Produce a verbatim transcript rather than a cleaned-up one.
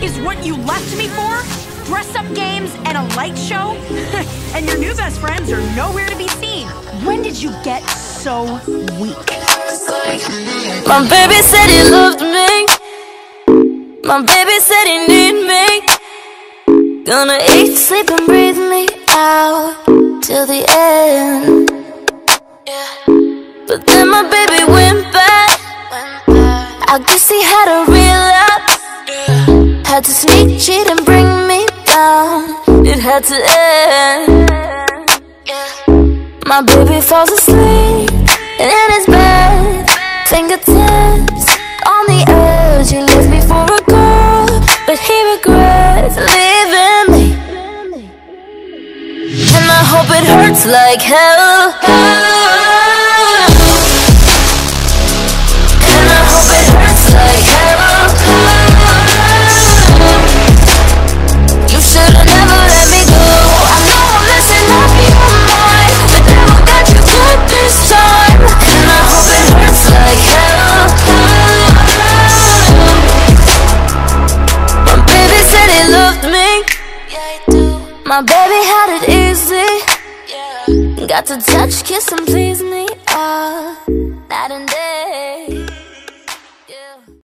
is what you left me for? Dress-up games and a light show? And your new best friends are nowhere to be seen. When did you get so weak? My baby said he loved me. My baby said he need me. Gonna eat, sleep and breathe me out till the end. But then my baby went back. I guess he had a relapse. Had to sneak, cheat and bring me down. It had to end. My baby falls asleep in his bed, fingertips on the edge. He left me for a girl, but he regrets leaving me. And I hope it hurts like hell. And I hope it hurts like hell. You should've never let me go. I know I'm messing up your mind, but never got you good this time. And I hope it hurts like hell. My baby said he loved me. Yeah, he do. My baby had it easy. Yeah. Got to touch, kiss and please me. Ah, night and day.